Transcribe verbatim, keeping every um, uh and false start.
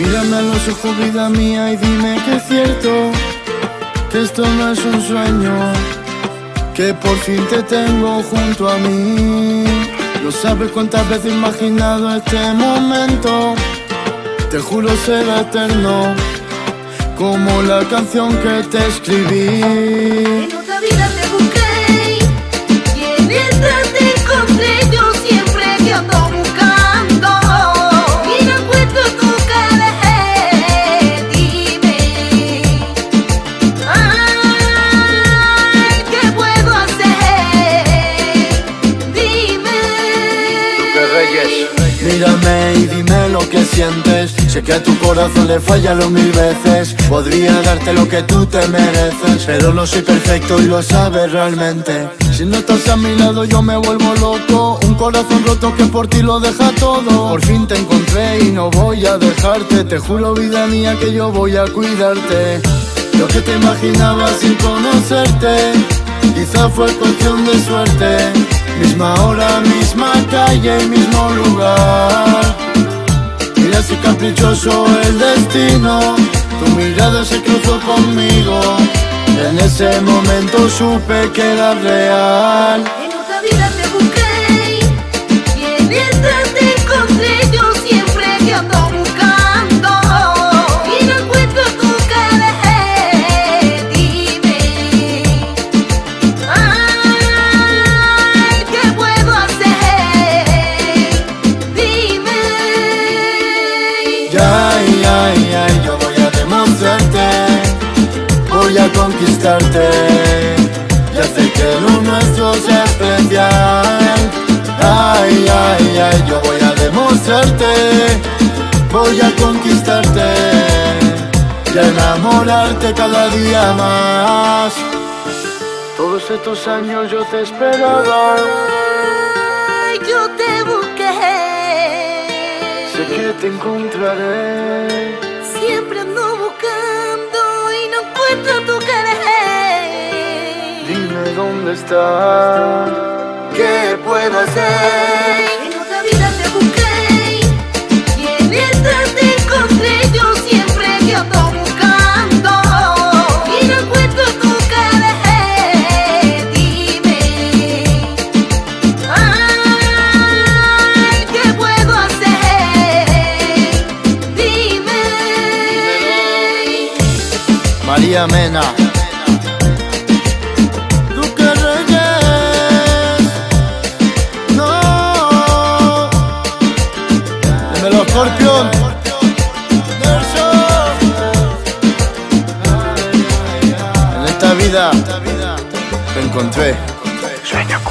Mírame a los ojos, vida mía, y dime que es cierto, que esto no es un sueño, que por fin te tengo junto a mí. No sabes cuántas veces he imaginado este momento, te juro será eterno, como la canción que te escribí. En otra vida te busqué y en esta te encontré. Yo siempre que ando buscando y no encuentro tu cara. Dime, ay, ¿qué puedo hacer? Dime. Duque Reyes. Mírame y dime lo que sientes. Sé que a tu corazón le falla lo mil veces. Podría darte lo que tú te mereces, pero no soy perfecto y lo sabes realmente. Si no estás a mi lado yo me vuelvo loco. Un corazón roto que por ti lo deja todo. Por fin te encontré y no voy a dejarte. Te juro, vida mía, que yo voy a cuidarte. Lo que te imaginaba sin conocerte, quizá fue cuestión de suerte. Misma hora, misma calle, mismo lugar. Mira si caprichoso el destino, tu mirada se cruzó conmigo. En ese momento supe que era real. En otra vida te busqué y en esta te encontré. Yo siempre que ando buscando y no encuentro tu cara. Dime, ay, ¿qué puedo hacer? Dime. Ay, ay, ay, yo voy a demostrarte, voy a conquistarte. Ya sé que lo nuestro sea especial. Ay, ay, ay, yo voy a demostrarte, voy a conquistarte y a enamorarte cada día más. Todos estos años yo te esperaba, Ay, yo te busqué. sé que te encontraré. Siempre ando buscando y no encuentro tu cara. Dime dónde estás, ¿qué puedo hacer? En otra vida te busqué y en esta te encontré. Yo siempre que ando buscando y no encuentro tu cara. Dime, ay, ¿qué puedo hacer? Dime. María Mena, Duque Reyes, no, dímelo Scorpion, Nelson. En esta vida te encontré. Sueño.